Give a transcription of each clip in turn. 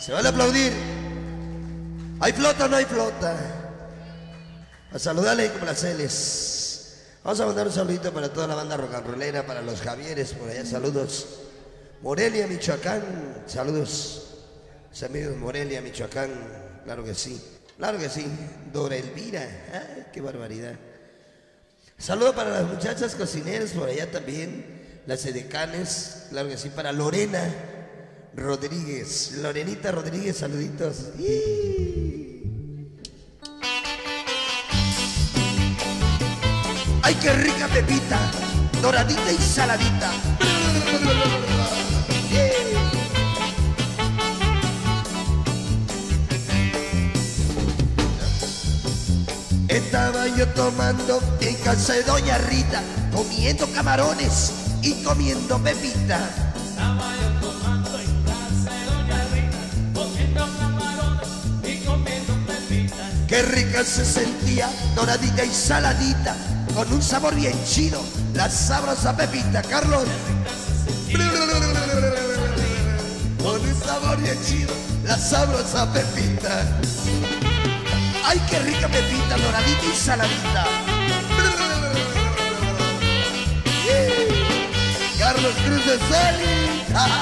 Se vale aplaudir. ¿Hay flota o no hay flota? A saludarle ahí como las Celes. Vamos a mandar un saludito para toda la banda rock and rollera, para los Javieres por allá, saludos. Morelia, Michoacán, saludos. Amigos de Morelia, Michoacán, claro que sí. Claro que sí. Dora Elvira, ay, qué barbaridad. Saludo para las muchachas cocineras por allá también, las edecanes, claro que sí, para Lorena Rodríguez, Lorenita Rodríguez, saluditos. ¡Ay, qué rica pepita! Doradita y saladita. Estaba yo tomando en casa de Doña Rita, comiendo camarones y comiendo pepita. Estaba yo tomando en casa de Doña Rita, comiendo camarones y comiendo pepita. Qué rica se sentía, doradita y saladita, con un sabor bien chido, la sabrosa pepita, Carlos. Con un sabor bien chido, la sabrosa pepita. ¡Ay, qué rica pepita, doradita y saladita! Carlos Cruz de Sali.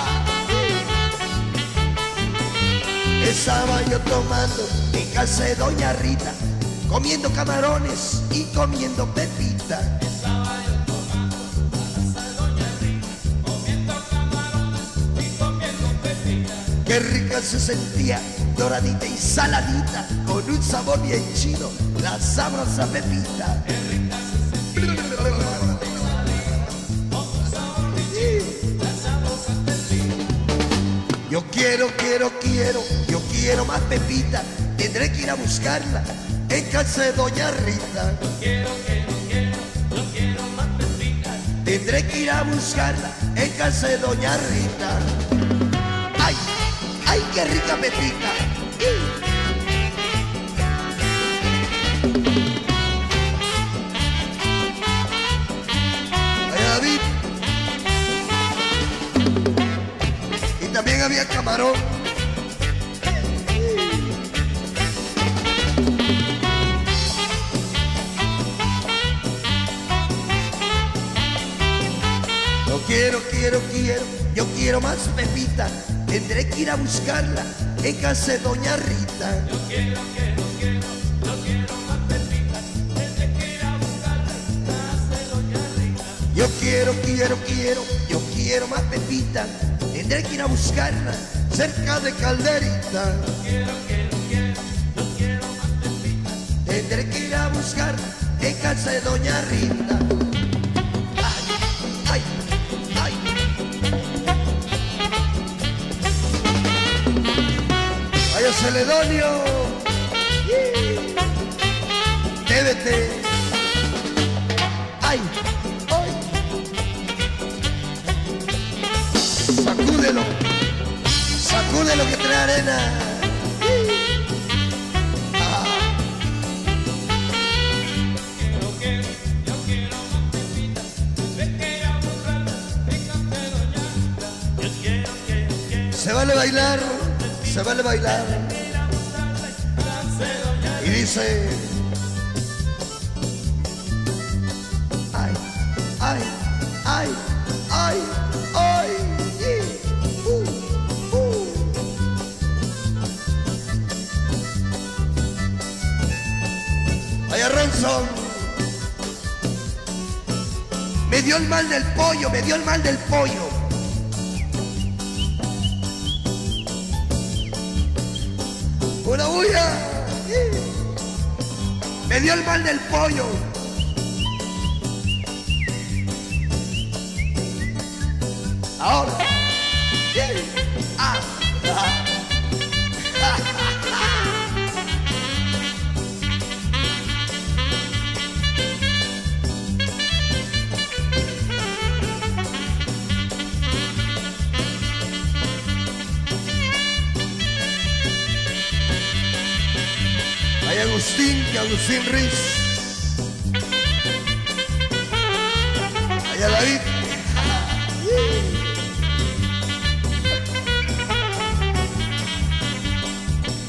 Estaba yo tomando en casa de Doña Rita, comiendo camarones y comiendo pepita. Estaba yo tomando en casa de Doña Rita, comiendo camarones y comiendo pepita. Qué rica se sentía, doradita y saladita, con un sabor bien chido, la sabrosa pepita. Qué rica se sentía, doradita y saladita, con un sabor bien chido, la sabrosa pepita. Yo quiero más pepita, tendré que ir a buscarla en casa de Doña Rita. Yo quiero más pepita, Tendré que ir a buscarla en casa de Doña Rita. ¡Ay, ay, qué rica pepita! ¡Ay, David! Y también había camarón. Yo quiero más pepita, tendré que ir a buscarla en casa de Doña Rita. yo quiero más pepita, tendré que ir a buscarla en casa de Doña Rita. Yo quiero más pepita, tendré que ir a buscarla cerca de Calderita. Yo quiero más pepita, Tendré que ir a buscarla en casa de Doña Rita. Ay, ay, ay. Vaya Celedonio, débete. Ay, ay. Sacúdelo, sacúdelo que trae arena. yo quiero más pepita, tendré que ir a buscarla en casa de Doña Rita. Yo quiero Se vale bailar, se vale bailar. ir a buscarla en casa de Doña Y dice, ay, ay, ay, ay, ay, Ay, Ronson, me dio el mal del pollo, me dio el mal del pollo. Una bulla. Me dio el mal del pollo. Ahora. Ah. Ay, Agustín Ruiz. Ay, a David.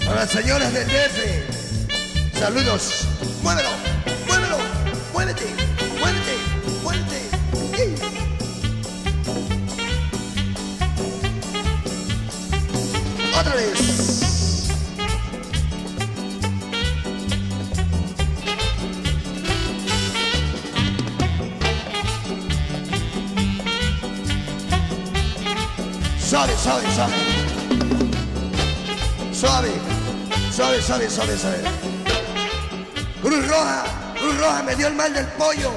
Para las señoras del DF, saludos. Muévelo, muévelo, muévete, muévete, muévete. Otra vez. Suave, suave, suave. Suave, suave, suave, suave, suave. Cruz Roja, me dio el mal del pollo.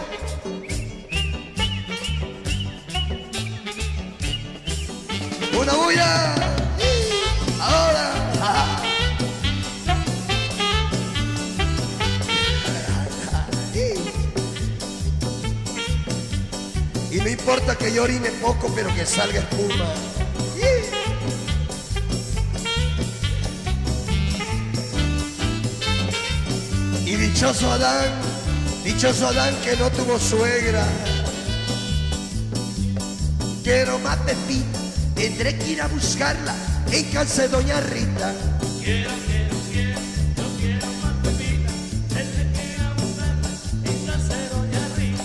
Una bulla. Ahora. Y no importa que yo orine poco, pero que salga espuma. Y dichoso Adán que no tuvo suegra. Quiero más pepita, tendré que ir a buscarla en casa de doña Rita. Quiero más pepita, tendré que ir a buscarla en casa de doña Rita.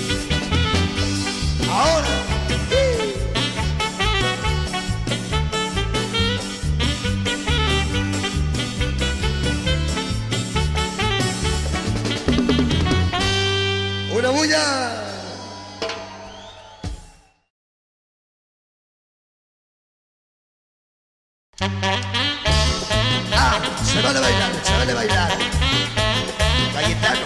Ahora. Una bulla. Ah, se vale bailar, se vale bailar. Cayetano.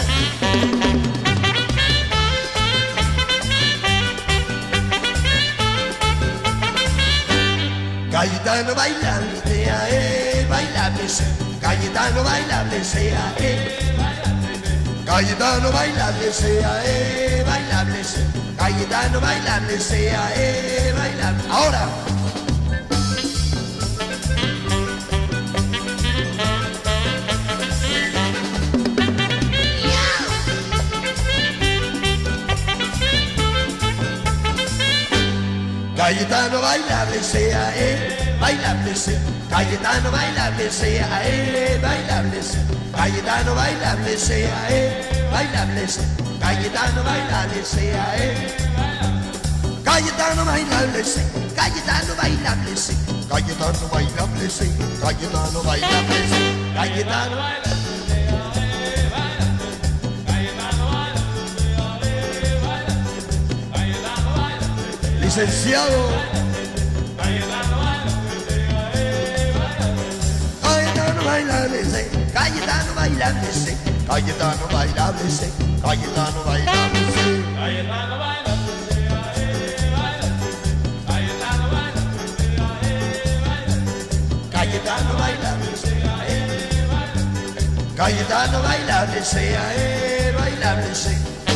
Cayetano bailable sea, bailable sea. Cayetano bailable sea, Cayetano bailable sea, bailable sea. Cayetano bailable sea, bailable. Ahora. Cayetano bailable sea, bailable sea. Cayetano bailable sea, bailable sea. Cayetano bailable sea, bailable sea. Cayetano bailable sea, Cayetano bailable sea. Cayetano bailable sea. Cayetano bailable sea. Cayetano bailable sea. Cayetano bailable. Licenciado Cayetano bailable sé, Cayetano bailable sé, Cayetano bailable sé, Cayetano bailable sé. Cayetano Cayetano bailable sea, Cayetano bailable sea, bailable sea.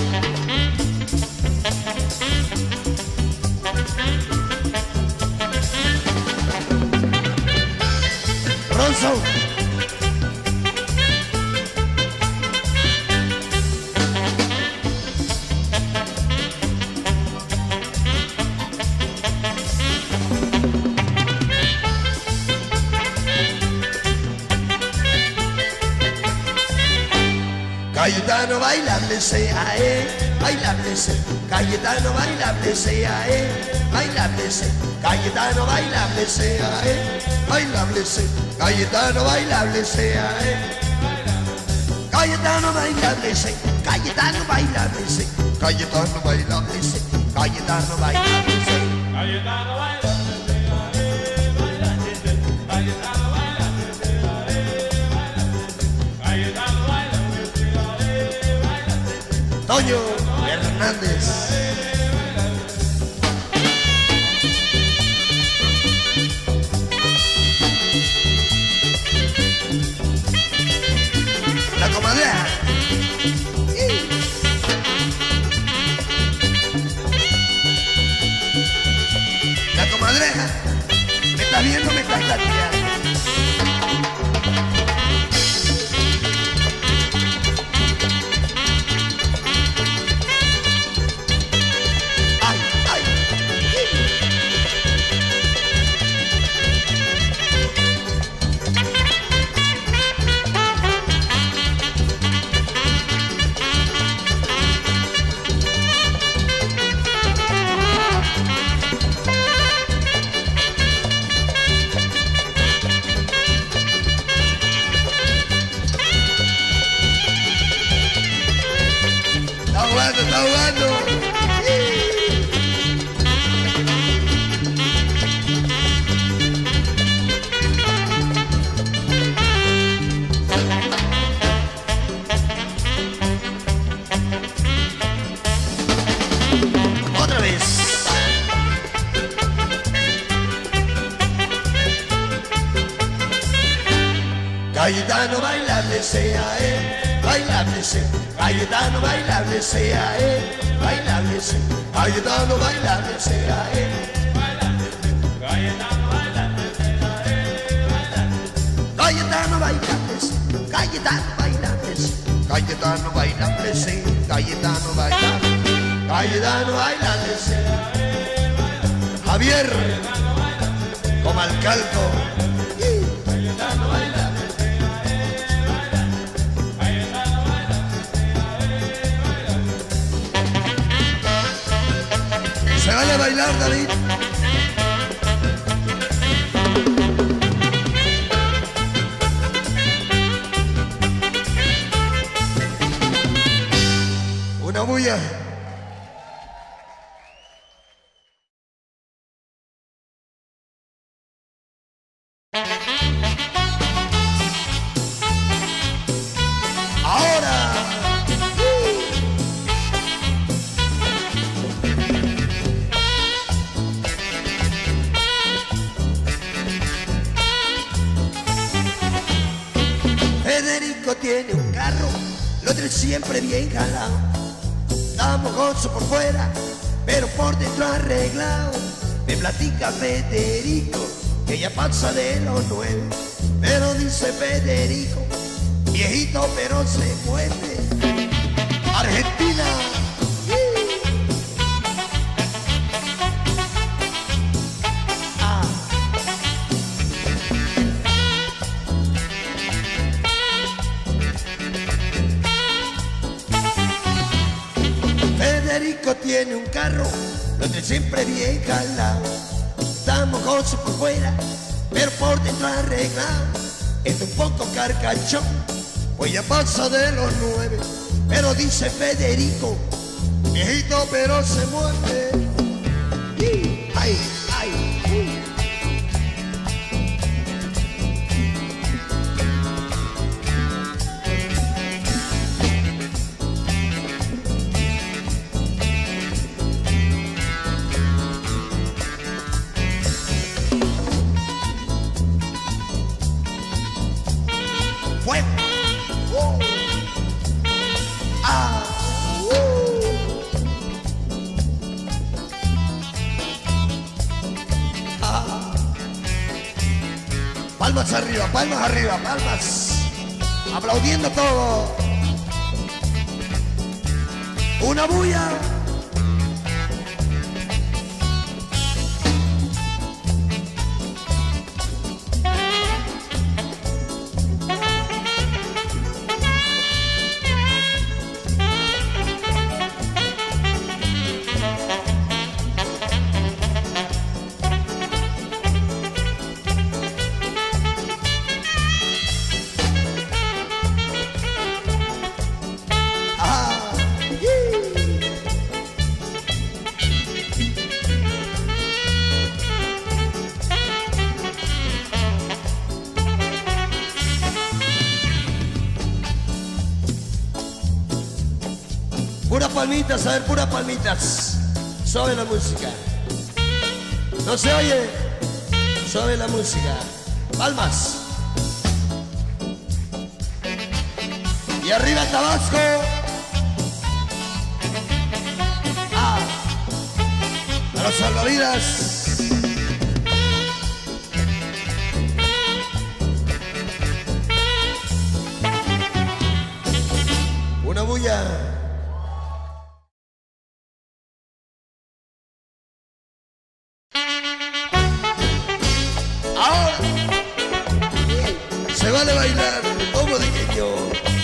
Ronson. Cayetano bailable sea, bailable sea. Cayetano bailable sea, bailable sea. Cayetano bailable sea, bailable sea. Cayetano bailable sea, Cayetano bailable sea. Cayetano bailable sea. Cayetano bailable sea. Cayetano bailable sea. Cayetano Toño Hernández. La comadreja. La comadreja. ¿Me estás viendo? ¿Me estás cateando? Cayetano bailable sea él, bailable sea. Cayetano bailable sea él, bailable sea. Cayetano bailable sea él. Cayetano bailable sea él, bailable. Cayetano bailable sea, Cayetano bailable sea. Cayetano bailable sea, Cayetano bailable. Cayetano bailable sea. Javier, como al calco. Cayetano bailable. Se vaya a bailar, David. Una bulla. Ahora. Federico tiene un carro, lo trae siempre bien jalado. Está mojoso por fuera, pero por dentro arreglado. Me platica Federico, que ya pasa de los 9. Pero dice Federico, viejito pero se mueve. Argentina. Federico tiene un carro, lo trae siempre bien jalado. Está mojoso por fuera, pero por dentro arreglado. Es un poco carcachón, pues ya pasa de los 9. Pero dice Federico, viejito pero se mueve. Ay, ay, fuego. Ah, ah. Palmas arriba, palmas. Aplaudiendo todo. Una bulla. Puras palmitas, a ver, puras palmitas. Suave la música. No se oye. Suave la música. Palmas. Y arriba Tabasco. Ah. A los salvavidas. Una bulla. Ahora se vale bailar como dije yo.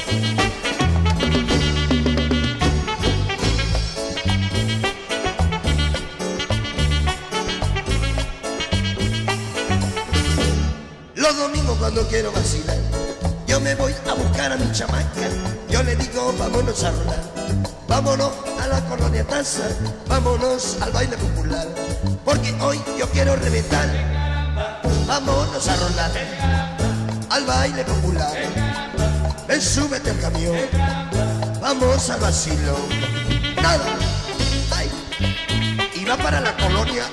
Los domingos cuando quiero vacilar, yo me voy a buscar a mi chamaca. Yo le digo vámonos a rolar, vámonos a la colonia Taza, vámonos al baile popular, porque hoy yo quiero reventar. Vámonos a rolar al baile popular. Ven, súbete al camión, vamos al vacilo. Nada, ay, y va para la colonia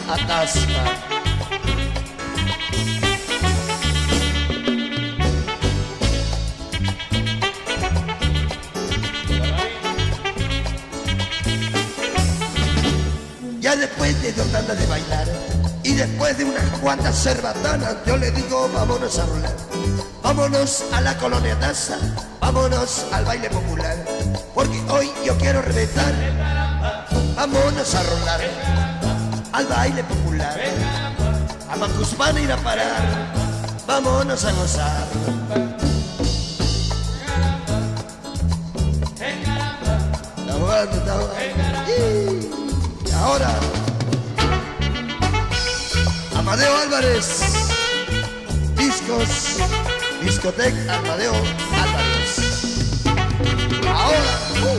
Atasca. después de 2 tandas de bailar y después de unas cuantas cerbatanas, yo le digo vámonos a rolar. Vámonos a la colonia Daza, vámonos al baile popular, porque hoy yo quiero reventar. Vámonos a rolar al baile popular, a Macuspana ir a parar, vámonos a gozar. Está jugando, está jugando. Y ahora, Amadeo Álvarez, discos, discoteca Amadeo Álvarez. Ahora,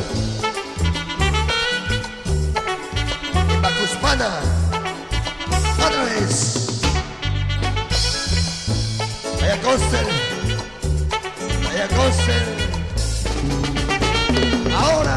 en Macuspana, otra vez. Vaya Coster, vaya Coster. Ahora,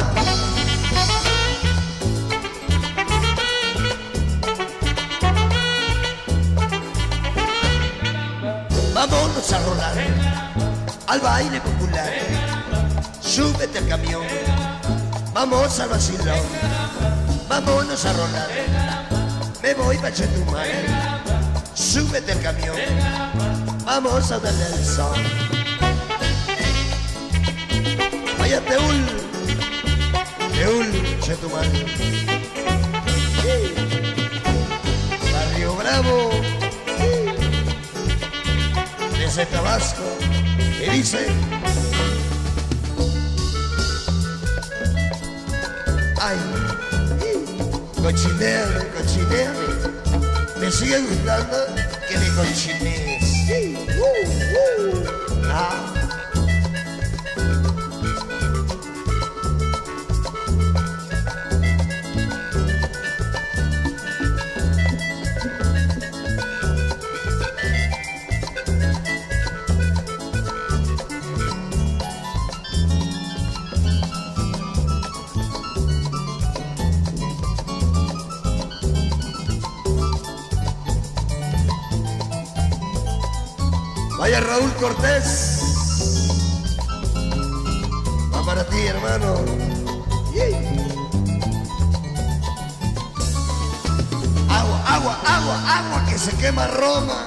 vámonos a rolar al baile popular. Súbete al camión, vamos al vacilón, vámonos a rolar. Me voy pa' Chetumal, súbete al camión, vamos a darle el sol. Vaya Teúl, Teúl, Chetumal, Barrio Bravo, desde Tabasco, y dice: ay, cochineame, cochineame, me sigue gustando que me cochinees. Ah. Vaya Raúl Cortés, va para ti, hermano. Agua, agua, agua, agua, que se quema Roma.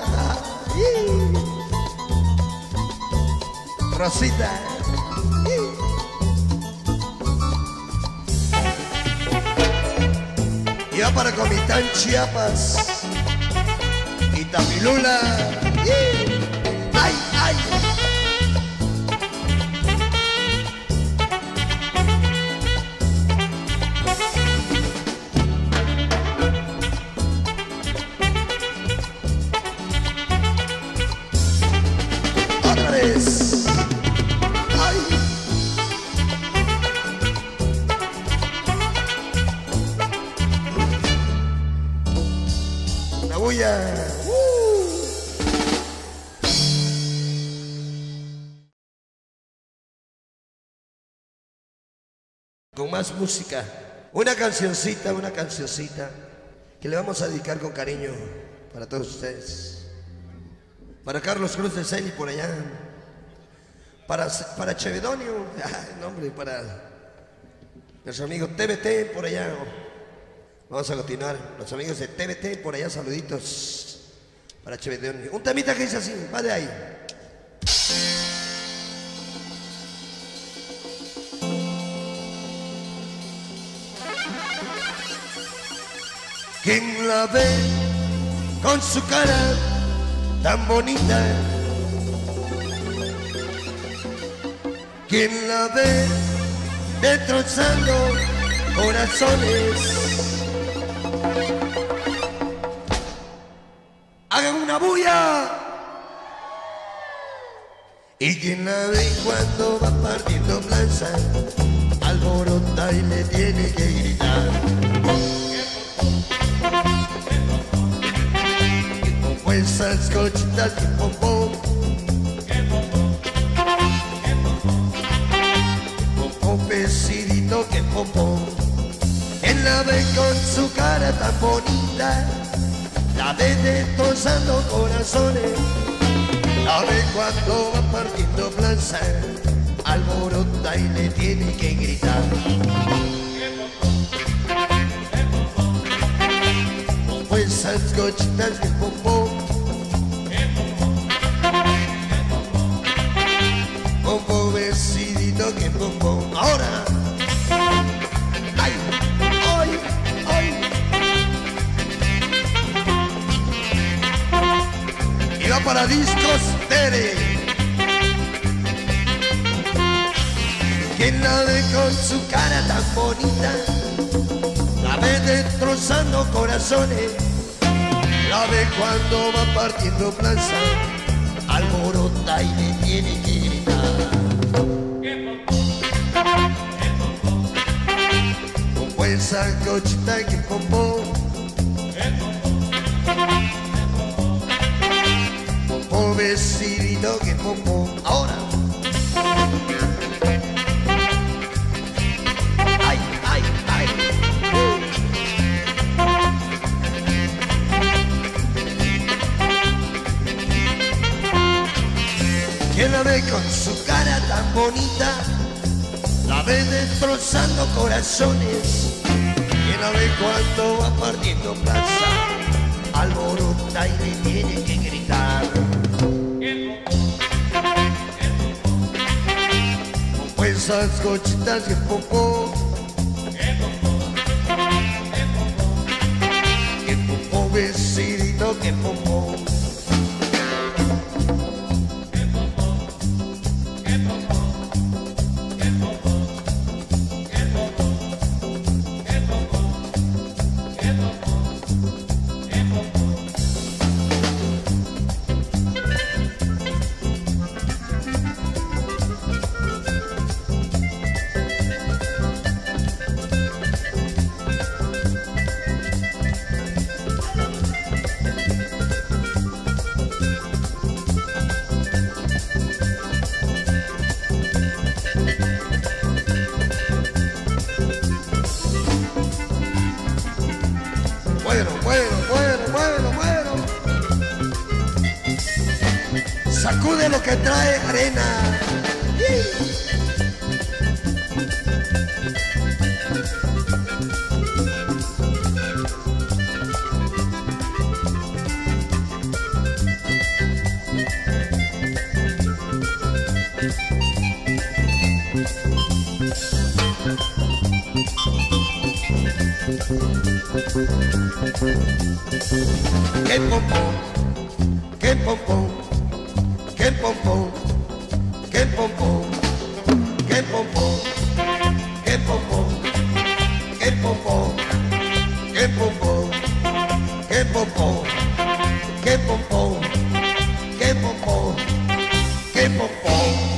Rosita. Y va para Comitán, Chiapas. Y Tamilula. ¡Ay, ay! Otra vez. ¡Ay! Una bulla. Con más música, una cancioncita que le vamos a dedicar con cariño para todos ustedes, para Carlos Cruz de Celi por allá, para Chevedonio, nombre, para nuestro amigo TBT por allá. Vamos a continuar, los amigos de TBT por allá, saluditos para Chevedonio. Un temita que dice así, va de ahí. ¿Quién la ve con su cara tan bonita? ¿Quién la ve destrozando corazones? Hagan una bulla. ¿Y quién la ve cuando va partiendo plaza? Alborota y le tiene que gritar. Esas cochitas y pompón, pompón pesidito que pompón. Él la ve con su cara tan bonita, la ve destrozando corazones, la ve cuando va partiendo plaza, alborota y le tiene que gritar. esas gochitas de pompón. Pompón vestidito que pompón. Ahora. Ay, ay, ay. Y va para Discos Tere. ¿Quién la ve con su cara tan bonita? La ve destrozando corazones. La ve cuando va partiendo plaza. Alborota y le tiene que gritar. Como esa cochita que pompó. Pompó vestidito que pompó. Ahora. Ay, ay, ay. ¿Quién la ve con su cara tan bonita? La ve destrozando corazones. ¿Quién la ve cuando va partiendo plaza? Alborota y le tiene que gritar. Como esas gochitas de popó. Que popó vestidito que popó. Bueno. Sacude lo que trae arena. ¡Qué pompón! ¡Qué pompón! ¡Qué pompón! ¡Qué pompón! ¡Qué pompón! ¡Qué pompón! ¡Qué pompón! ¡Qué pompón! ¡Qué pompón! ¡Qué pompón! ¡Qué pompón! ¡Qué pompón!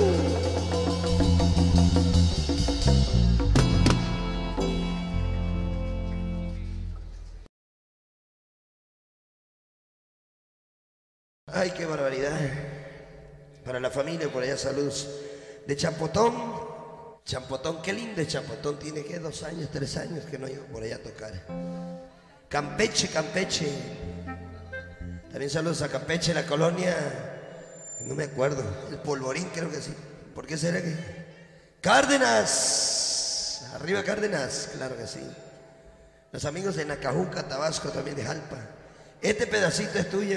Ay, qué barbaridad. Para la familia, por allá, saludos. De Champotón. Champotón, qué lindo es Champotón. Tiene que 2 años, 3 años que no iba por allá a tocar. Campeche. También saludos a Campeche, la colonia. No me acuerdo. El Polvorín, creo que sí. ¿Por qué será que? Cárdenas. Arriba Cárdenas, claro que sí. Los amigos de Nacajuca, Tabasco, también de Jalpa. Este pedacito es tuyo.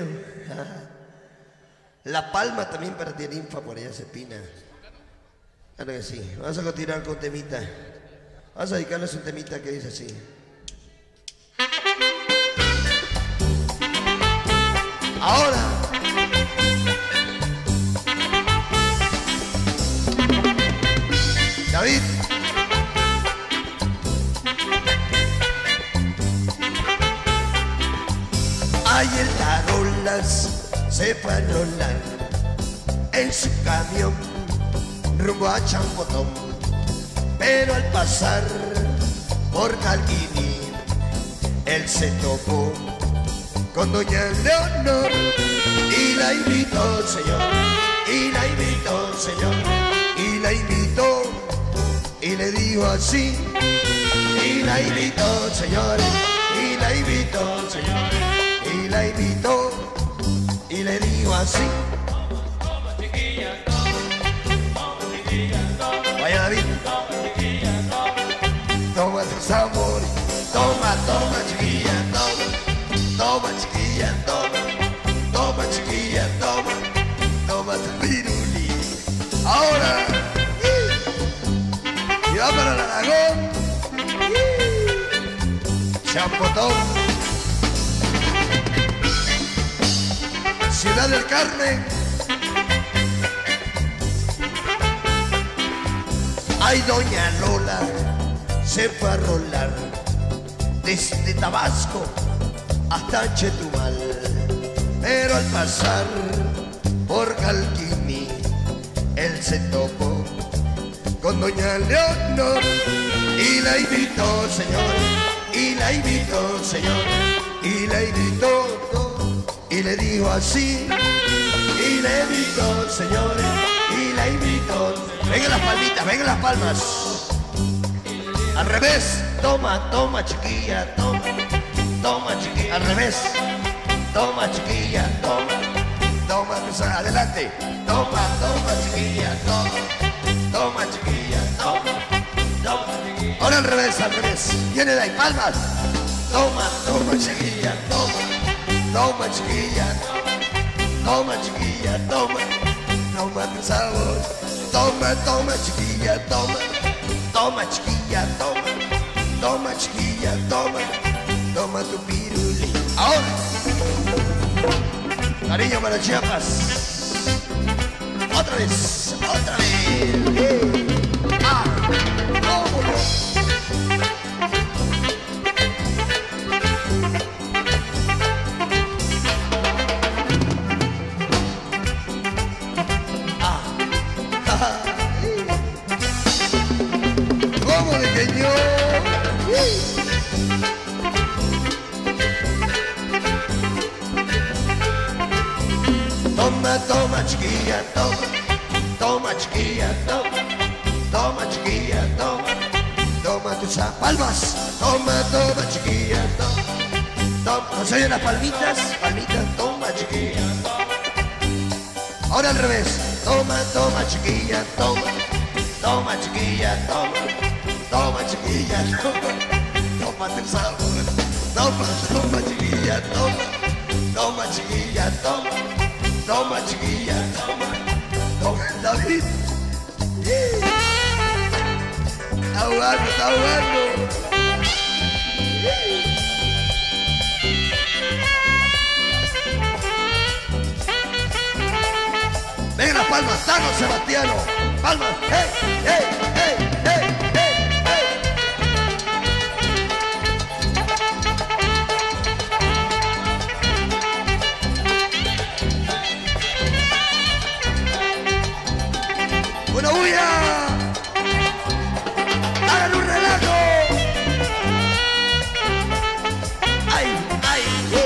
La Palma también para Tirinfa, por allá Cepina. Claro que sí. Vamos a continuar con temita. Vamos a dedicarles un temita que dice así. Ahora. David. Ayer tarolas se fue a Lola en su camión rumbo a Champotón, pero al pasar por Calquini él se topó con doña Leonor y la invitó, señor, y la invitó, señor, y la invitó y le dijo así, y la invitó, señor, y la invitó, señor, y la invitó y le dijo así. Vaya David. Toma tus amores, toma, toma chiquilla, toma. Aragón, Champotón, Ciudad del Carmen. Ay, doña Lola se fue a rolar desde Tabasco hasta Chetumal, pero al pasar por Calquini él se topó con doña Leonor y la invitó, señor, y la invitó, señor, y la invitó, y le dijo así, y le invitó, señores, y la invitó. Vengan las palmitas, vengan las palmas. Al revés, toma, toma chiquilla, toma, toma chiquilla, al revés, toma chiquilla, toma, toma, adelante, toma, toma chiquilla, toma, toma chiquilla, toma, toma. Ahora al revés, viene de ahí, palmas. Toma, toma chiquilla, toma, toma chiquilla, toma chiquilla, toma, toma tu sabor. Toma, toma chiquilla, toma, toma chiquilla, toma, toma chiquilla, toma, toma tu piruli. Ahora, cariño para Chiapas. Otra vez, otra vez. Ah, ¿cómo no? ¿Cómo de que yo? Toma, toma chiquilla, toma, toma chiquilla, toma, toma chiquilla, toma, toma tus palmas, toma, toma chiquilla, toma, toma. ¿No se oyen las palmitas? Palmitas, toma chiquilla, toma. Ahora al revés, toma, toma chiquilla, toma, toma chiquilla, toma, toma chiquilla, toma, toma tu sabor, toma, toma chiquilla, toma, toma chiquilla, toma, toma chiquilla, toma, toma David. Está jugando, está jugando. Venga las palmas, Tano Sebastiano, palmas, hey, hey, hey, hey, hey, hey. Una bulla, hagan un relajo. Ay, ay,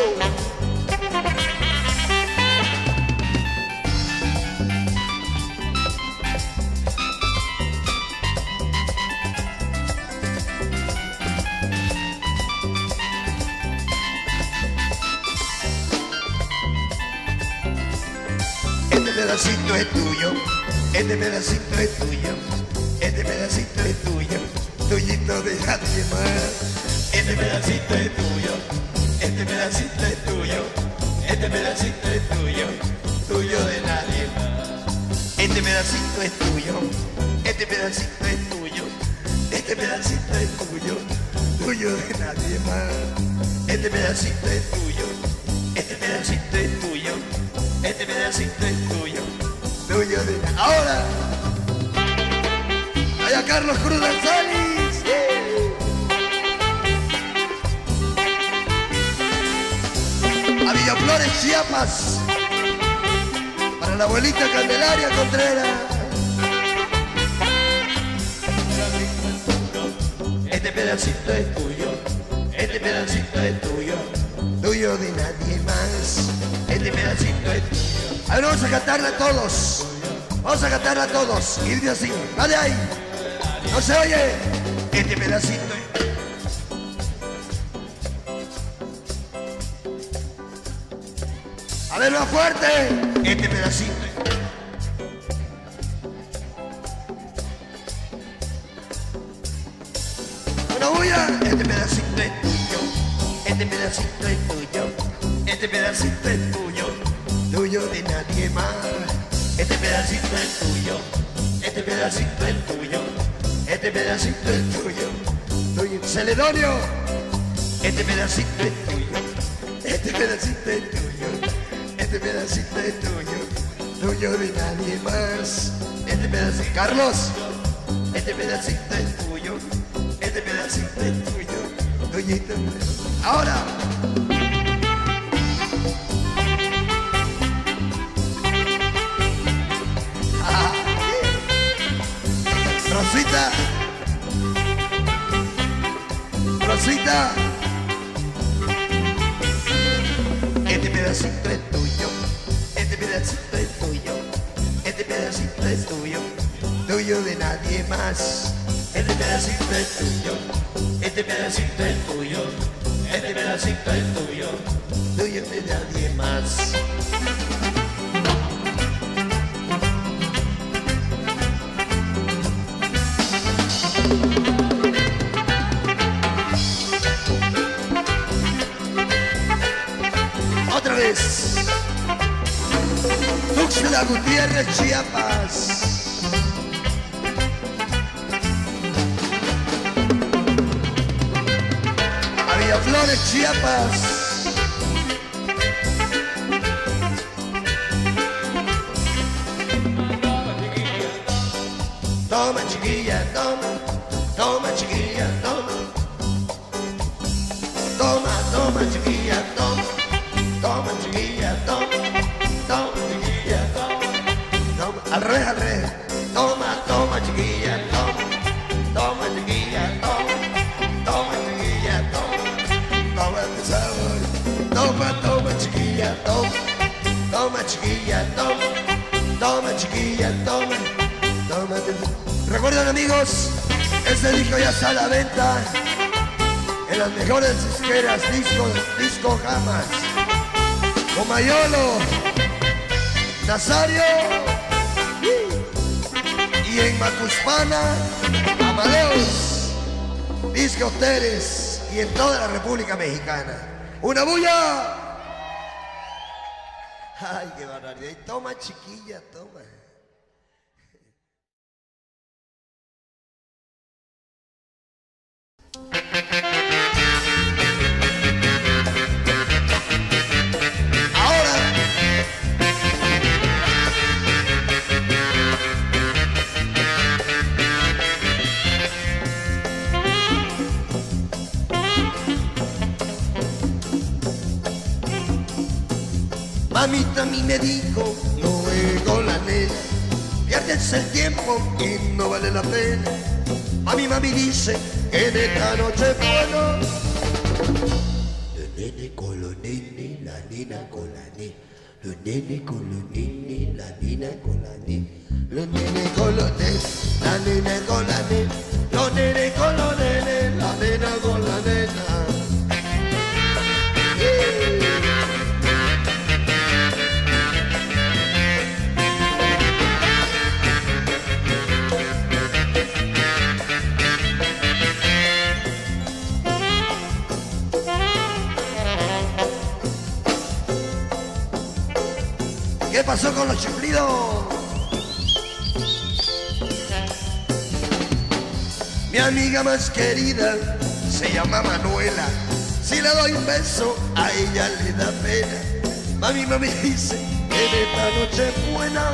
Este pedacito es tuyo, este pedacito es tuyo, este pedacito es tuyo, tuyito de nadie más. Este pedacito es tuyo, este pedacito es tuyo, este pedacito es tuyo, tuyo de nadie más. Este pedacito es tuyo, este pedacito es tuyo, este pedacito es tuyo, tuyo de nadie más. Este pedacito es tuyo, este pedacito es tuyo, este pedacito es tuyo, tuyo de nadie. Ahora, allá Carlos Cruz González. A Villaflores, Chiapas, para la abuelita Candelaria Contreras. Este pedacito es tuyo, este pedacito es tuyo, tuyo de nadie más. Este pedacito es tuyo. A ver, vamos a cantarla todos, vamos a cantarla todos. Y dice así, dale ahí, no se oye. Este pedacito es... A ver, más fuerte. Este pedacito. Una bulla. Este pedacito es tuyo. Este pedacito es tuyo. Este pedacito es tuyo. Tuyo de nadie más. Este pedacito es tuyo. Este pedacito es tuyo. este pedacito es tuyo, tuyo. Celedonio, este pedacito es tuyo, este pedacito es tuyo, este pedacito es tuyo, tuyo de nadie más. Este pedacito, Carlos, este pedacito es tuyo, este pedacito es tuyo, tuyito. Ahora. Rosita, Rosita, este pedacito es tuyo, este pedacito es tuyo, este pedacito es tuyo, tuyo de nadie más. Este pedacito es tuyo, este pedacito es tuyo, este pedacito es tuyo, tuyo de nadie más. Otra vez. Tuxtla Gutiérrez, Chiapas. Flores, Chiapas. Toma chiquilla, toma, toma chiquilla, toma. Toma, toma chiquilla, toma. Toma chiquilla, toma. Toma chiquilla, toma. Toma. Al revés, al revés. Toma, toma chiquilla, toma. Toma chiquilla, toma. Toma chiquilla, toma. Toma de sabor. Toma, toma chiquilla, toma. Toma chiquilla, toma. Toma chiquilla, toma. Toma. ¿Recuerdan, amigos? Este disco ya está a la venta en las mejores disqueras, Disco Jamás. Comayolo, Nazario y en Macuspana, Amadeus, Disco Teres y en toda la República Mexicana. ¡Una bulla! ¡Ay, qué barbaridad! Y toma, chiquilla, toma. Mamita a mí me dijo, luego la nena, pierdes el tiempo y no vale la pena. Mami dice que en esta noche bueno, los nene con los nene, la nena con la nena, los nene con los nene, la nena con la nena, los nene con los nene, la nena con la nena, los nene con los nene, la nena con la nena. ¿Qué pasó con los chiflidos? Mi amiga más querida se llama Manuela. Si le doy un beso, a ella le da pena. Mami dice que en esta noche buena,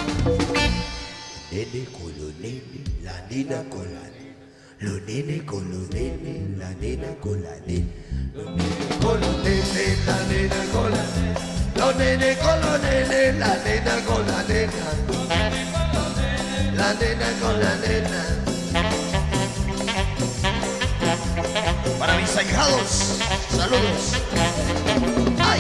nene con los nene, la nena con la nena, los nene con los nene, la nena con la nena, los nene con los nene, la nena con la nena. Los nene con los nene, la nena con la nena, la nena con la nena. Para mis ahijados, saludos. ¡Ay!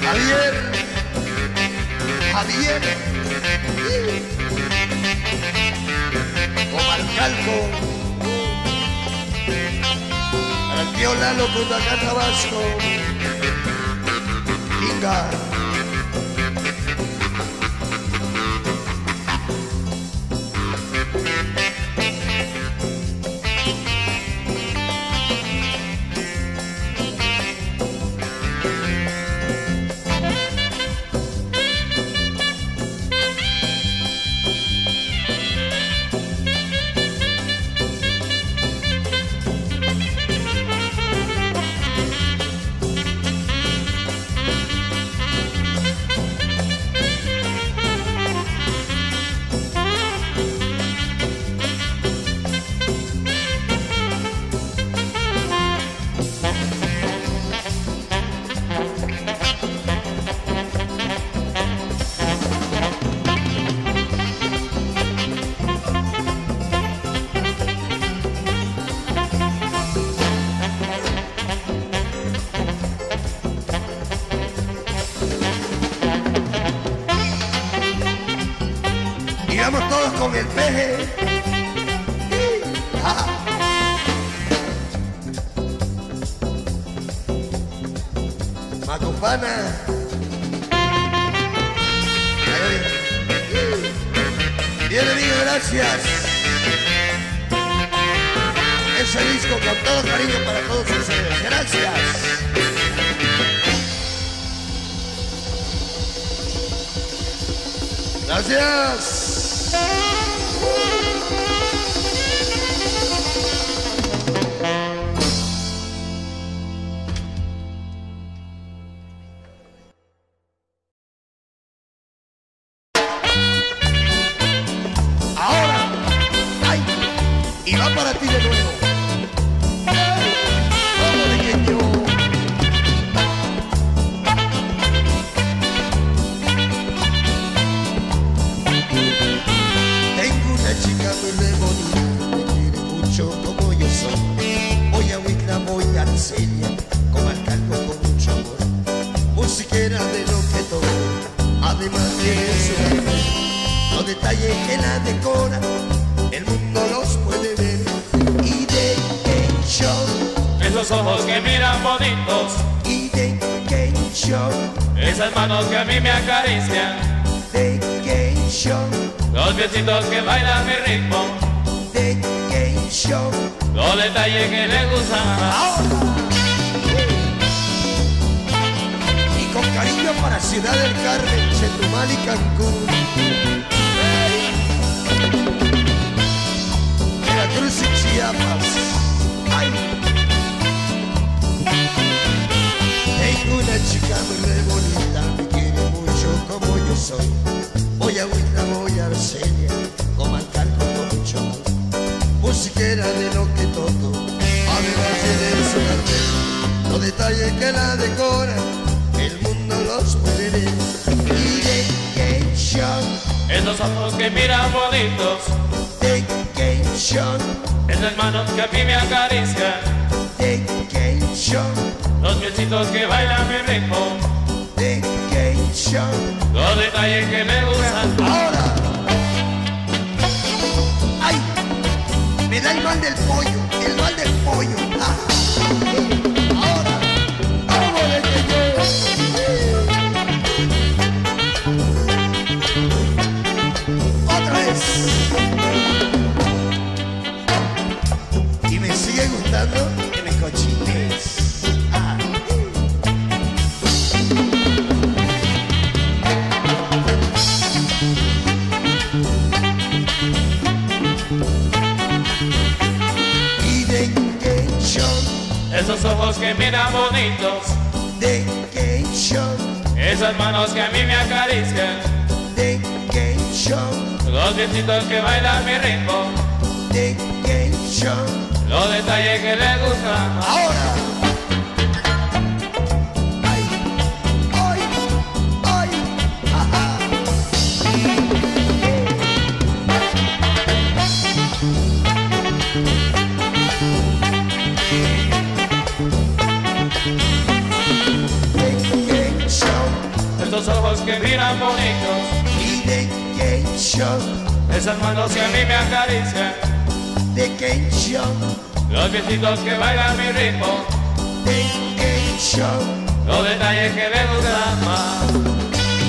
Javier, Javier, Comalcalco, para el tío Lalo Cundacán Tabasco, Inga. Y vamos todos con el peje. Macupana. Bien, amigo, gracias. Ese disco con todo cariño para todos ustedes. Gracias. Gracias. Ahora, ay, y va para ti de nuevo. Vamos, pequeño. Tengo una chica muy re bonita, me quiere mucho como yo soy. Voy a Huitla, voy a Arcelia, Comalcalco con mucho amor. Musiquera de lo que todo, además tiene su arte. Los detalles que la decoran, el mundo los puede ver. Identification. Esos ojos que miran bonitos, Identification. esas manos que a mí me acarician, Identification. los piecitos que bailan mi ritmo, Identification. los detalles que le gustan. Ahora. Y con cariño para Ciudad del Carmen, Chetumal y Cancún. Veracruz y Chiapas. Ay. Tengo una chica muy re bonita, me quiere mucho como yo soy. Voy a Huitla, voy a Arcelia, Comalcalco con mucho amor. Musiquera de lo que toco, además tiene su cartel. Los detalles que la decoran, el mundo los puede ver. Identification. Esos ojos que miran bonitos, Identification. esas manos que a mí me acarician, Identification. los piecitos que bailan mi ritmo, Identification. los detalles que me gustan. Ahora. Ay, me da el mal del pollo, el mal del pollo. Ah. Ahora, vamos de que yo. Otra vez. Y me sigue gustando que me cochines. Ah. Identification. Esos ojos que miran bonitos, Identification. esas manos que a mí me acarician, Identification. los piecitos que bailan mi ritmo, Identification. los detalles que le gustan. Ahora. Ay, ay, ay, ajá. Identification. esos ojos que miran bonitos y de Game Show, esas manos que a mí me acarician, de Game Show, los viejitos que bailan mi ritmo, de Game Show. los detalles que me gustan más.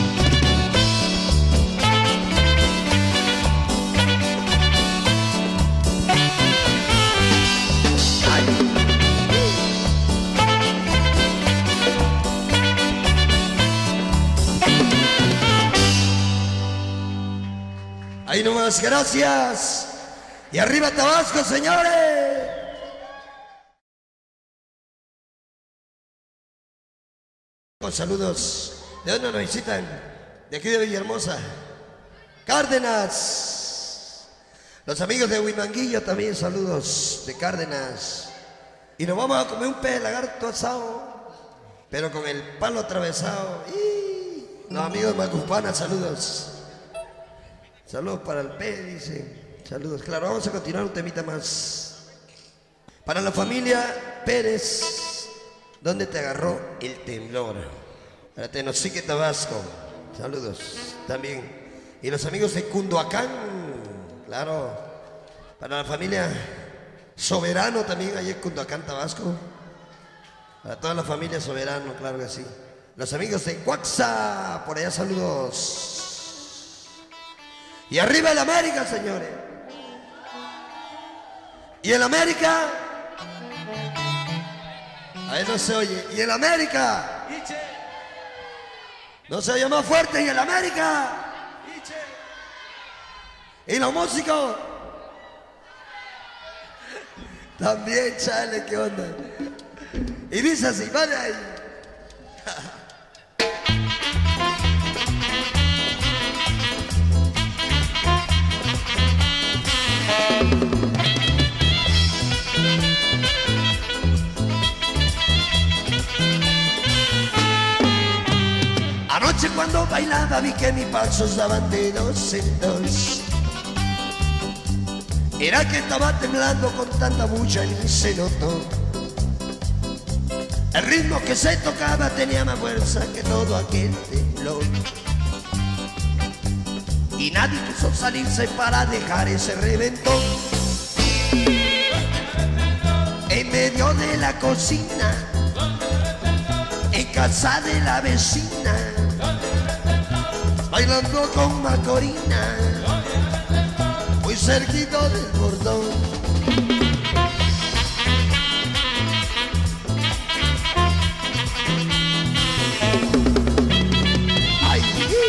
Ahí nomás, gracias. Y arriba Tabasco, señores. Con saludos. ¿De dónde nos visitan? De aquí de Villahermosa. Cárdenas. Los amigos de Huimanguillo también, saludos de Cárdenas. Y nos vamos a comer un pez de lagarto asado, pero con el palo atravesado. Y los amigos de Macupana, saludos. Saludos para el P, dice. Saludos. Claro, vamos a continuar un temita más. Para la familia Pérez, ¿dónde te agarró el temblor? Para Tenosique, Tabasco. Saludos también. Y los amigos de Cunduacán, claro. Para la familia Soberano también, allí en Cunduacán, Tabasco. Para toda la familia Soberano, claro que sí. Los amigos de Cuaxa, por allá, saludos. Y arriba el América, señores. Y el América. Ahí no se oye. Y el América. No se oye más fuerte. Y el América. Y los músicos. También, chale, ¿qué onda? Y dice así, vale ahí. Anoche cuando bailaba vi que mis pasos daban de dos en dos. Era que estaba temblando con tanta bulla y se notó. El ritmo que se tocaba tenía más fuerza que todo aquel temblor. Y nadie quiso salirse para dejar ese reventón. En medio de la cocina, en casa de la vecina, bailando con Macorina, muy cerquita del bordón. Ay,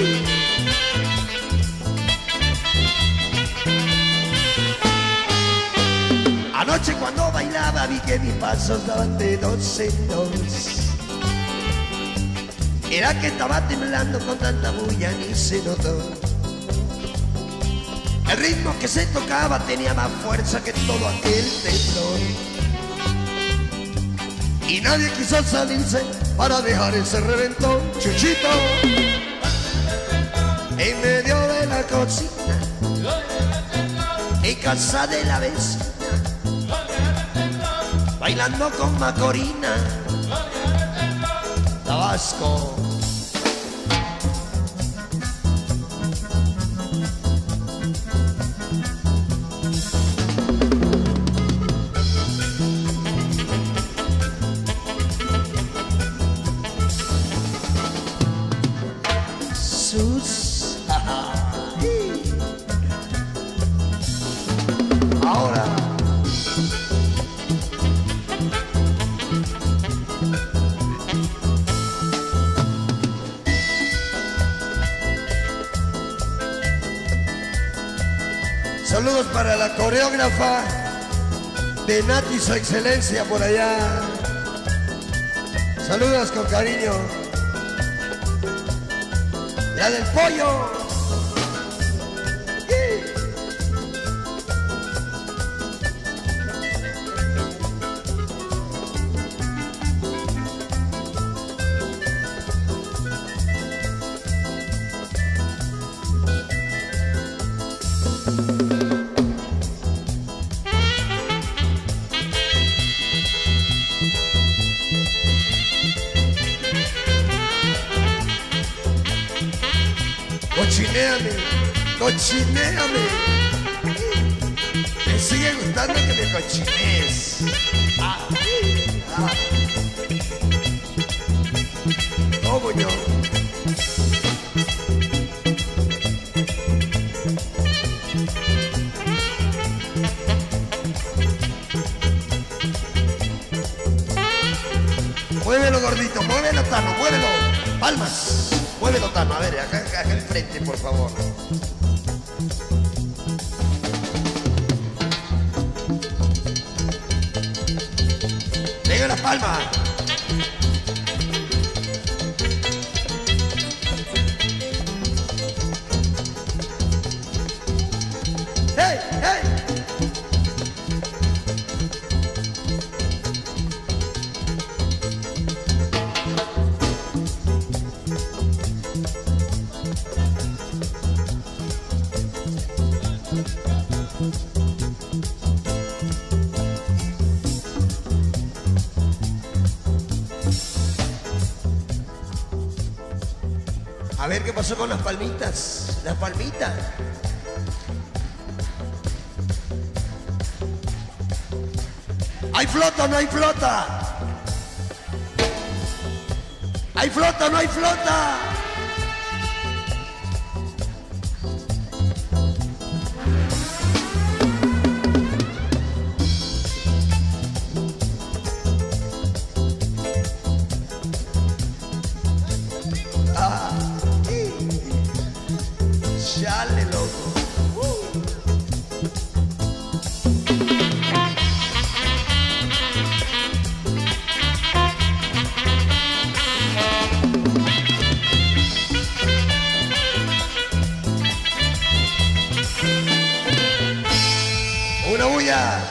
anoche cuando bailaba vi que mis pasos daban de dos en dos. Era que estaba temblando con tanta bulla ni se notó. El ritmo que se tocaba tenía más fuerza que todo aquel temblor. Y nadie quiso salirse para dejar ese reventón. Chuchito, en medio de la cocina, en casa de la vecina, bailando con Macorina, Tabasco. Ahora saludos para la coreógrafa de Nati, su excelencia por allá. Saludos con cariño. La del pollo. Cochinéame, cochinéame. Me sigue gustando que me cochines. Ah, ah. ¿Cómo yo? Muévelo, gordito, muévelo, Tano, muévelo. Palmas, muévelo, Tano. A ver, acá enfrente, por favor. Venga las palmas. ¡Hey, hey! A ver qué pasó con las palmitas. Las palmitas. ¿Hay flota o no hay flota? ¿Hay flota o no hay flota? Chale, loco. Una bulla.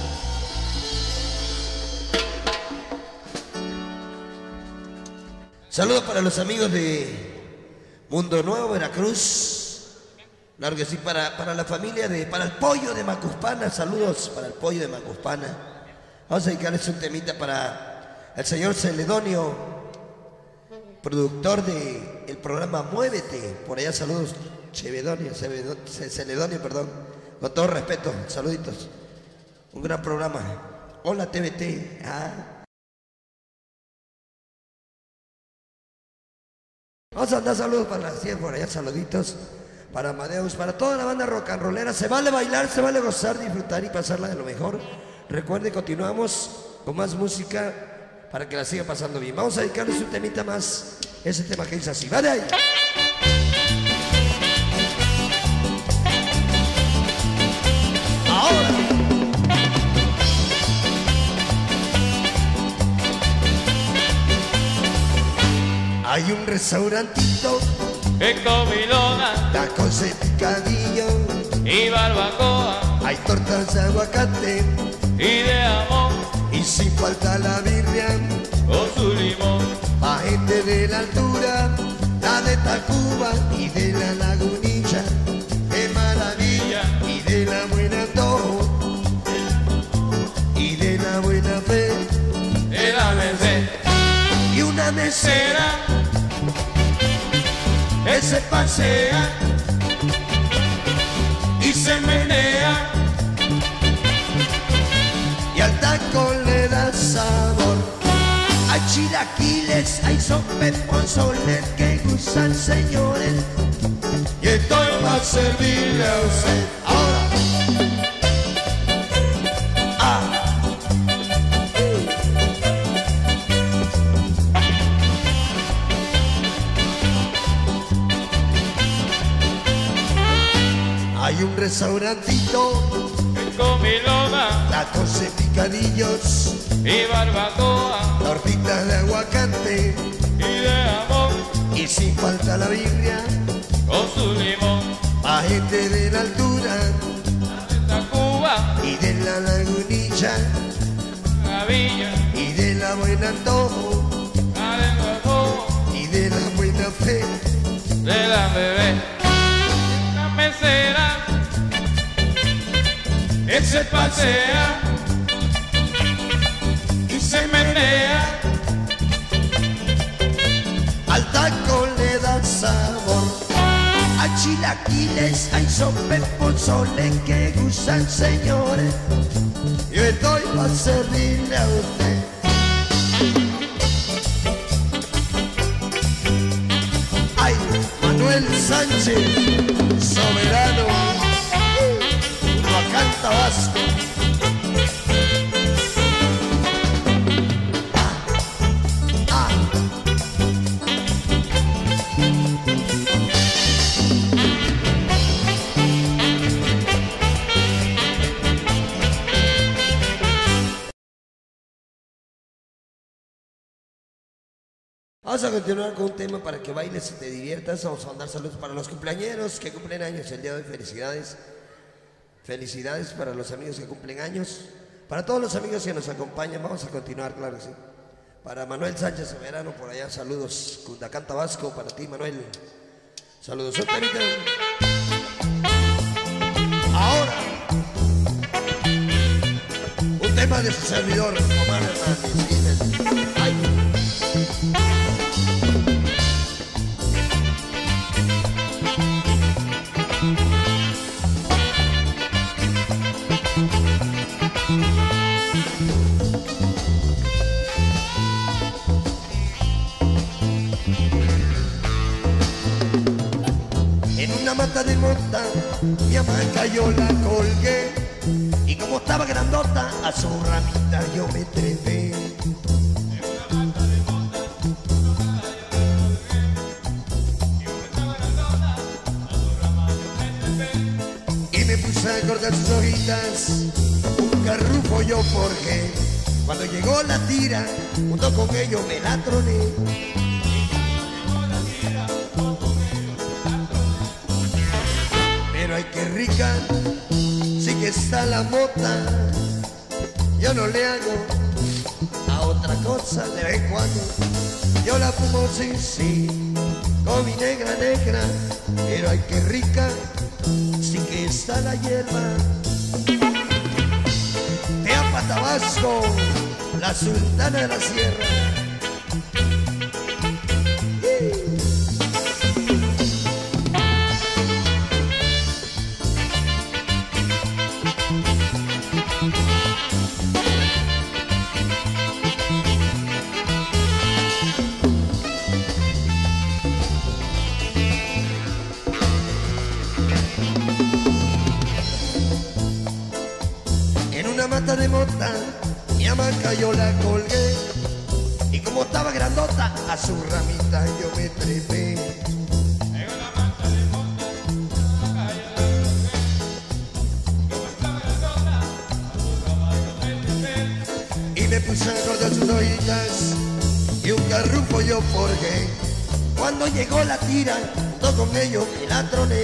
Saludos para los amigos de Mundo Nuevo, Veracruz. Claro que sí, para la familia para el pollo de Macuspana. Saludos para el pollo de Macuspana. Vamos a dedicarles un temita para el señor Celedonio, productor del programa Muévete. Por allá saludos, Celedonio, perdón. Con todo respeto, saluditos. Un gran programa. Hola TVT. Vamos a mandar saludos para las 100 por allá, saluditos. Para Amadeus, para toda la banda rock and rollera. Se vale bailar, se vale gozar, disfrutar y pasarla de lo mejor. Recuerden, continuamos con más música para que la siga pasando bien. Vamos a dedicarles un temita más. Ese tema que dice así. ¡Va de ahí! Ahora. Hay un restaurantito en comilona, tacos de picadillo y barbacoa, hay tortas de aguacate y de amor, y sin falta la birria con su limón. pa' gente de la altura, la de Tacuba y de la Lagunilla, de maravilla y de la buena antojo y de la buena fe, De la Merced, y una mesera que se pasea y se menea, y al taco le da sabor. Hay chilaquiles, hay sope, ponzoles que gustan, señores, y estoy para servirle a usted. Ahora. Hay un restaurantito, en comilona, tacos de picadillos, y barbacoa, tortitas de aguacate, y de amor, y sin falta la birria, con su limón. pa' gente de la altura De Tacuba, y de la Lagunilla la villa, y de la buena antojo la de nuevo, y de la buena fe, de la bebé. La mesera que se pasea y se menea, al taco le da sabor. Hay chilaquiles, hay sopa en pozole que gustan, señores. Yo estoy para servirle a usted. Ay, Manuel Sánchez, soberano, Huacán, Tabasco. Vamos a continuar con un tema para que bailes y te diviertas. Vamos a mandar saludos para los cumpleañeros que cumplen años el día de hoy. Felicidades. Felicidades para los amigos que cumplen años. Para todos los amigos que nos acompañan. Vamos a continuar, claro que sí. Para Manuel Sánchez Soberano, por allá, saludos. Cundacán, Tabasco, para ti, Manuel. Saludos. Ahora, un tema de su servidor, Omar Hernández. Ay. En una mata de mota, mi hamaca yo la colgué, y como estaba grandota, a su ramita yo me trepé. Y me puse a cortar sus hojitas, un garrufo yo forjé. Cuando llegó la tira, junto con ello me la troné. Pero ay, qué rica, sí que está la mota. Yo no le hago a otra cosa de vez en cuando. Yo la fumo, sí, sí, con mi negra, negra. Pero ay, qué rica, sí que está la hierba. Teapa, Tabasco, la sultana de la sierra. Mata de mota, mi hamaca yo la colgué, y como estaba grandota, a su ramita yo me trepé. En una mata de mota, mi hamaca yo la colgué, y como estaba grandota, a su rama yo me trepé. Y me puse a cortar sus hojitas, y un garrufo yo forjé. Cuando llegó la tira, junto con ello me la troné.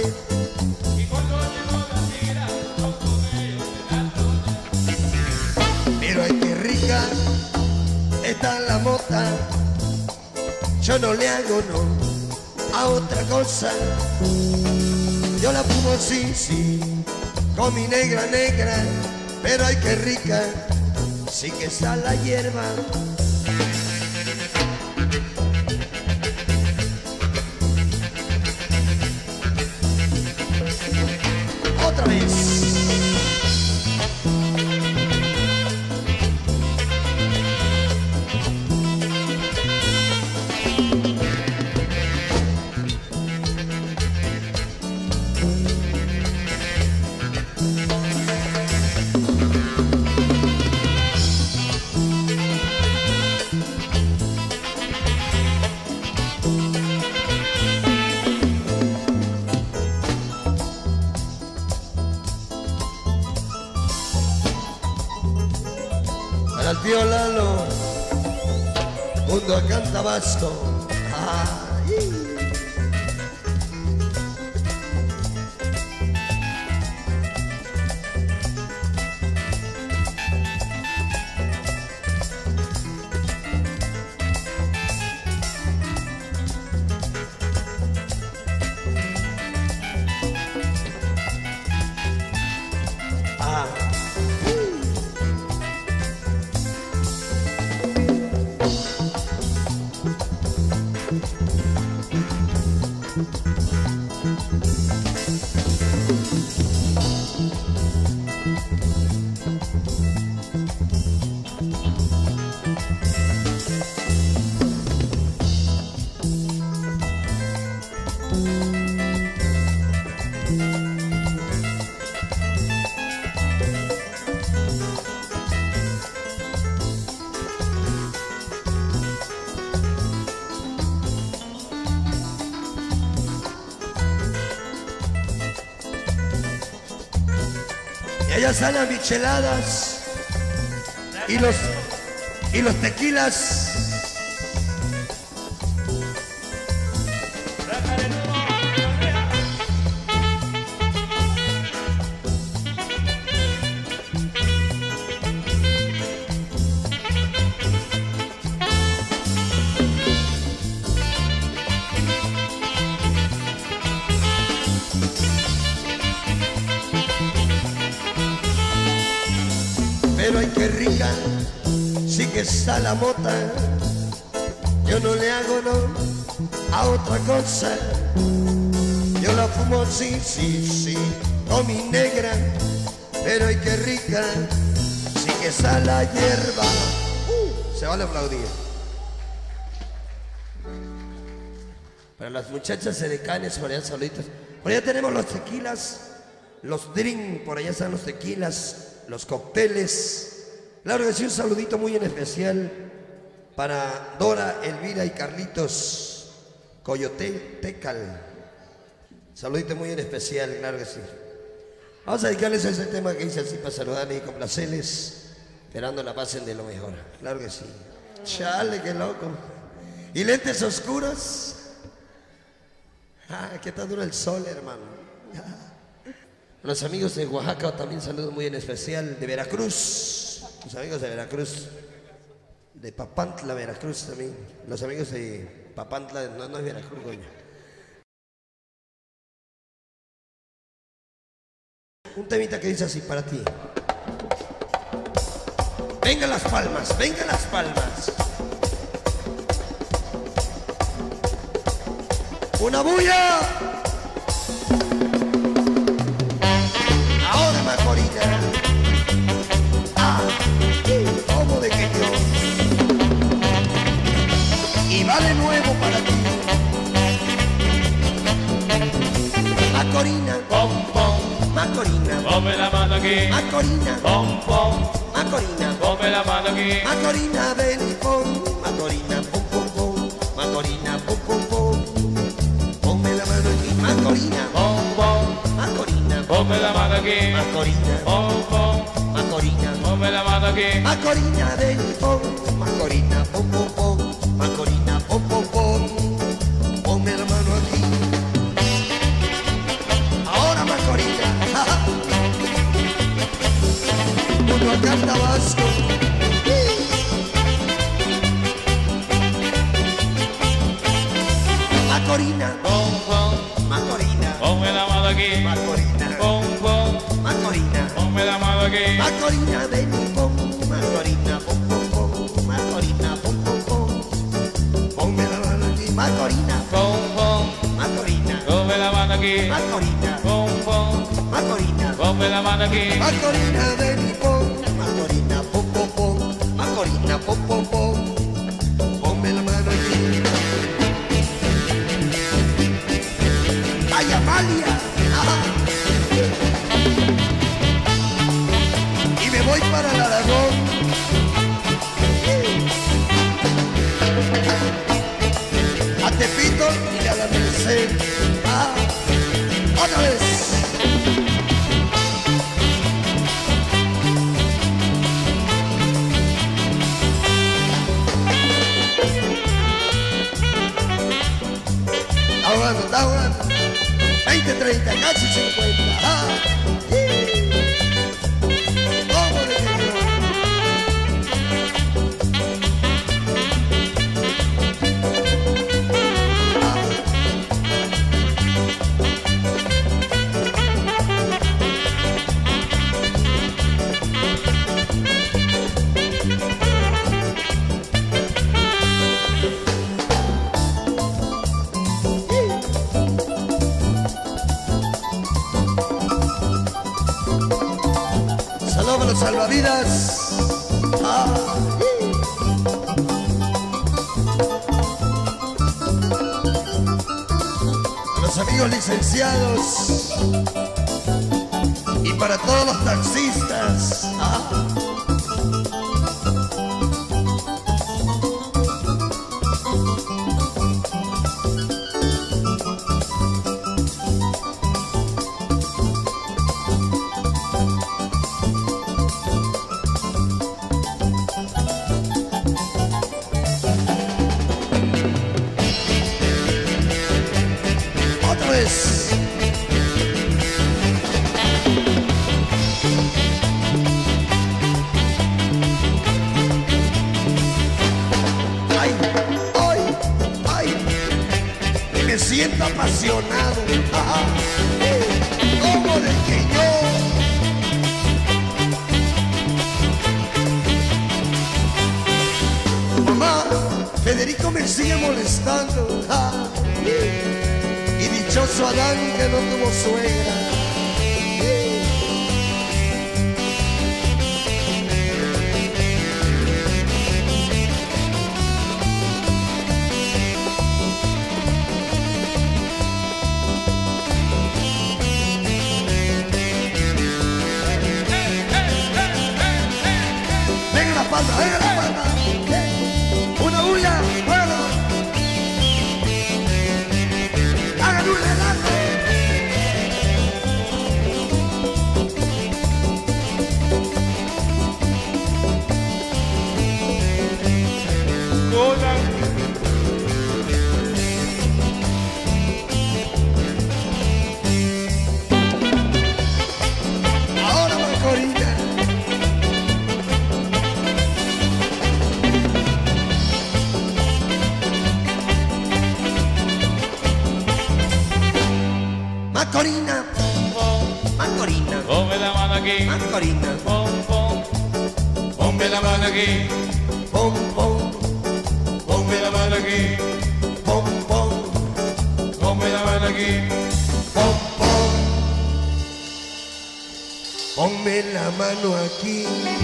Pero ay, qué rica está la mota. Yo no le hago no a otra cosa. Yo la fumo, sí, sí, con mi negra, negra. Pero ay, qué rica, sí que está la hierba. Otra vez. Para el tío Lalo, Cundacán, Tabasco. Ay. Y allá están las micheladas y los tequilas. Pero ay, qué rica, sí que está la mota. Yo no le hago no a otra cosa. Yo la fumo, sí, sí, sí, con mi negra. Pero ay, qué rica, sí que está la hierba. Se vale aplaudir. Para las muchachas edecanes, por allá saluditos. Por allá tenemos los tequilas, los drinks, por allá están los tequilas, los cócteles. Claro que sí, un saludito muy en especial para Dora, Elvira y Carlitos Coyote Tecal. Saludito muy en especial, claro que sí. Vamos a dedicarles a ese tema que dice así para saludarles y complacerles, esperando la pasen de lo mejor. Claro que sí. Chale, qué loco. ¿Y lentes oscuros? Ah, qué tan duro el sol, hermano. Los amigos de Oaxaca también saludo muy en especial, de Veracruz. Los amigos de Veracruz, de Papantla, Veracruz también. Los amigos de Papantla, no es Veracruz, coño. Un temita que dice así para ti. Vengan las palmas, vengan las palmas. ¡Una bulla! Ahora Macorina. Como de que yo. Y va de nuevo para ti. Macorina, Pom, pom, Macorina, ponme la mano aquí. Macorina, Pom, pom, Macorina, ponme la mano aquí. Macorina, ven y pon. Macorina, pom, pom, pom. Macorina, pom, pom, pom. Ponme la mano aquí. Macorina, Pom, pom, Macorina, ponme la mano aquí. Macorina, Pom, pom, Macorina, ponme la mano aquí. Macorina, ven y pon. Macorina, pom, pom, pom. Macorina, pom, pom, pom. Ponme la mano aquí. Ahora Macorina. Uno acá en Tabasco. Macorina, Pom, pom, Macorina, ponme la mano aquí. Macorina, Pom, pom, Macorina, ponme la mano aquí. Macorina, ven y pon. Macorina, pom, pom, pom. Macorina, pom, pom, pom. Ponme la mano aquí. Macorina, Pom, pom, Macorina, ponme la mano aquí. Macorina, Pom, pom, Macorina, ponme la mano aquí. Macorina, ven y pon. Macorina, pom, pom, pom. Macorina, pom, pom, pom. Ponme la mano aquí. ¡Ay, Amalia! ¡Ah! Y me voy para el Aragón. A Tepito y a la Merced. ¡Ah! ¡Otra vez! Está ahogando. 20, 30, casi 50. ¡Ah! ¿Cómo de que no? salvavidas. Ah. A los amigos licenciados y para todos los taxistas. Ah. Ay, ay, ay, me siento apasionado. Ajá. Como de que yo. Mamá, Federico me sigue molestando. Ah. Y dichoso Adán que no tuvo suegra. Venga la palma, venga la palma. Una bulla, bueno. Hagan un relajo. Ahora Macorina. Macorina, Macorina, Ponme la mano aquí, Macorina, pom, pom. Ponme la mano aquí, pom, pom, ponme la mano aquí, pom, pom, ponme la mano aquí. pom, pom. Ponme la mano aquí.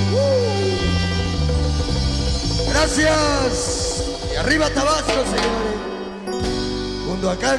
Gracias. Y arriba Tabasco, señores. Cunduacán.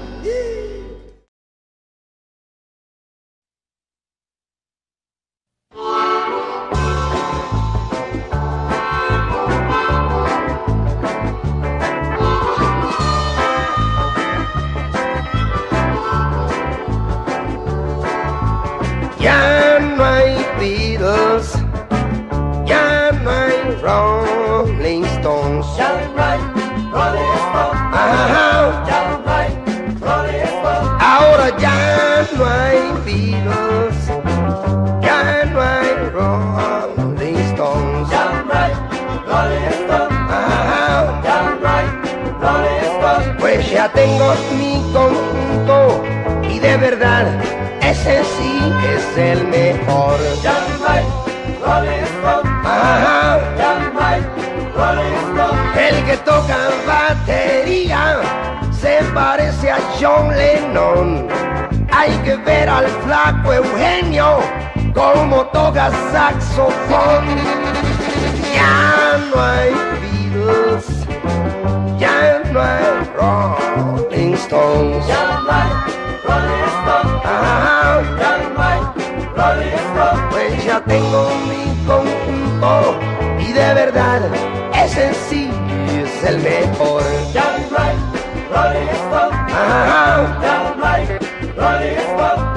Ya no hay Beatles, ya no hay Rolling Stones, Ya no hay Rolling Stone, ajá. ya no hay Rolling Stone, Ahora ya no hay Beatles, ya no hay Rolling Stones, ya no hay Rolling Stone, ajá. ya no hay Rolling Stone, Pues ya tengo mi conjunto y de verdad ese sí es el mejor, ya no hay Rolling Stone, ajá. ya no hay Rolling Stone, El que toca batería se parece a John Lennon. Hay que ver al flaco Eugenio como toca saxofón. Ya no hay Beatles, ya no hay Rolling Stones, ya no hay Rolling Stone, ajá. ya no hay Rolling Stone, Pues ya tengo mi conjunto y de verdad ese sí es el mejor, ya no hay Rolling Stone, ajá. ya no hay Rolling Stone.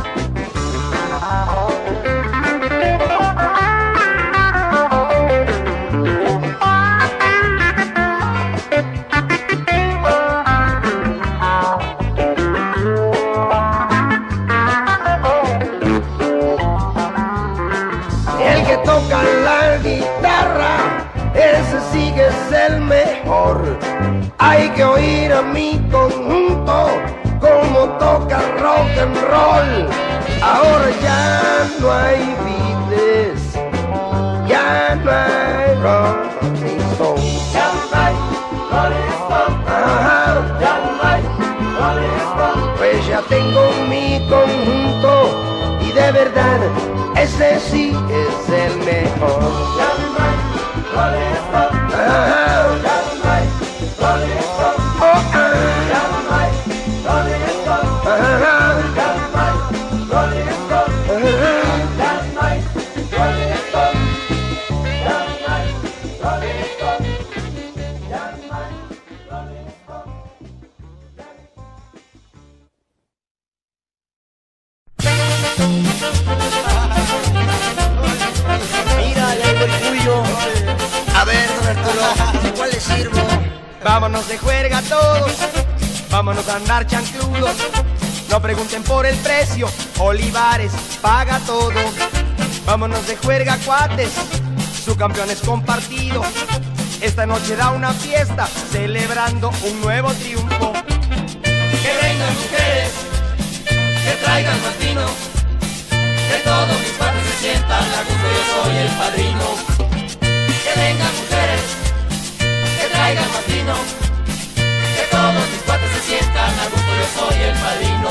El que toca la guitarra, ese sí que es el mejor. Hay que oír a mi conjunto como toca rock and roll. Ahora ya no hay Beatles, ya no hay Rolling Stones, Ya no hay Rolling Stone, ajá. ya no hay Rolling Stone, Pues ya tengo mi conjunto y de verdad ese sí es el mejor. Gavin Wright, Rolling Stone. Gavin Wright, Rolling Stone. Gavin Wright, Rolling Stone. Gavin Wright, Rolling Stone. Gavin Wright, Rolling Stone. Gavin Wright, Rolling Stone. Gavin Wright, Rolling Stone. Mira, le hago el tuyo. A ver, don Arturo, ¿cuál le sirvo? Vámonos de juerga todos, vámonos a andar chancludos. No pregunten por el precio, Olivares paga todo. Vámonos de juerga cuates, su campeón es compartido. Esta noche da una fiesta, celebrando un nuevo triunfo. Que vengan mujeres, que traigan más vino, que todos mis padres se sientan a gusto, yo soy el padrino. Que vengan mujeres, que traigan más vino, que todos mis padres se sientan a gusto, yo soy el padrino.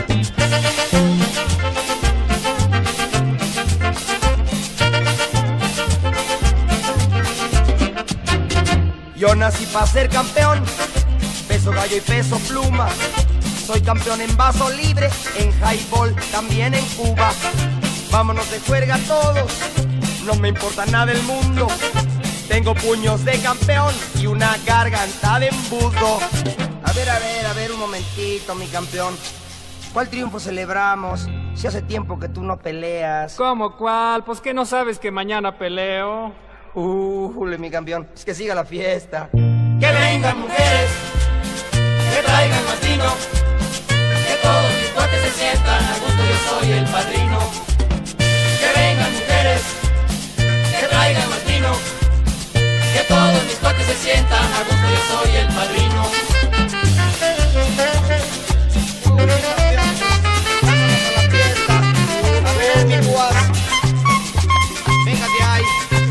Yo nací para ser campeón, peso gallo y peso pluma. Soy campeón en vaso libre, en highball, también en Cuba. Vámonos de juerga todos, no me importa nada del mundo. Tengo puños de campeón y una garganta de embudo. A ver, un momentito, mi campeón. ¿Cuál triunfo celebramos? Si hace tiempo que tú no peleas. ¿Cómo cuál? Pues que no sabes que mañana peleo. Mi campeón, es que siga la fiesta. Que vengan mujeres, que traigan más vino, que todos mis cuates se sientan a gusto, yo soy el padrino. Que vengan mujeres, que traigan más vino, que todos mis cuates se sientan a gusto, yo soy el padrino. A ver, mi guas, venga de ahí.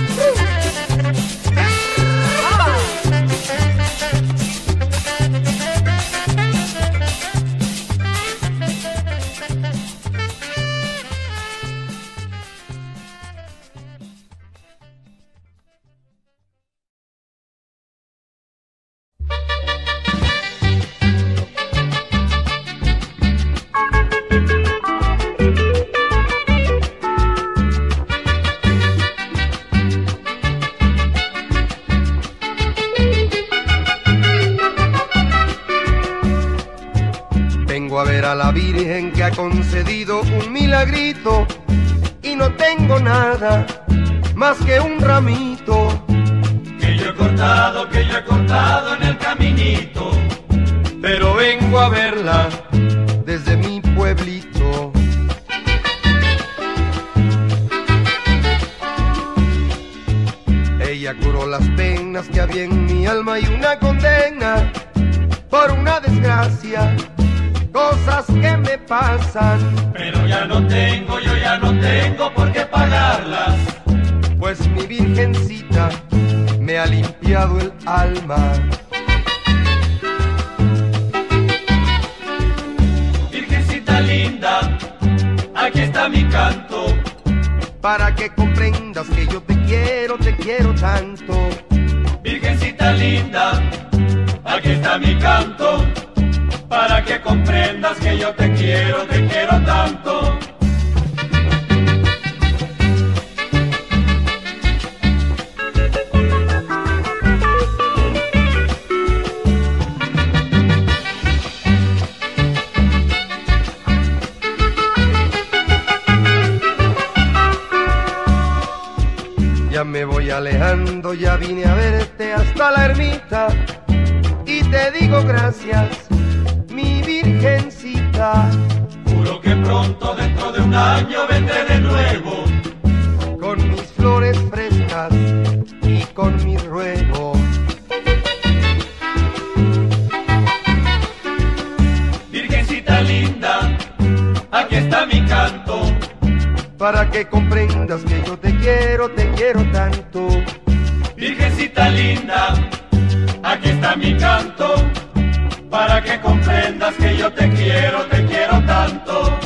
Vengo a ver a la Virgen que ha concedido un milagrito y no tengo nada más que un ramito. Que yo he cortado en el caminito, Pero vengo a verla desde mi pueblito. Ella curó las penas que había en mi alma y una condena por una desgracia, cosas que me pasan. pero yo ya no tengo por qué pagarlas. Pues mi virgencita me ha limpiado el alma. Virgencita linda, aquí está mi canto. Para que comprendas que yo te quiero tanto. Virgencita linda, aquí está mi canto. Para que comprendas que yo te quiero tanto. Ya me voy alejando, ya vine a verte hasta la ermita y te digo gracias, mi virgencita. Juro que pronto, dentro de un año, vendré de nuevo. Con mis flores frescas y con mi ruego. Virgencita linda, aquí está mi canto. Para que comprendas que yo te quiero tanto. Virgencita linda, aquí está mi canto. Para que comprendas que yo te quiero tanto.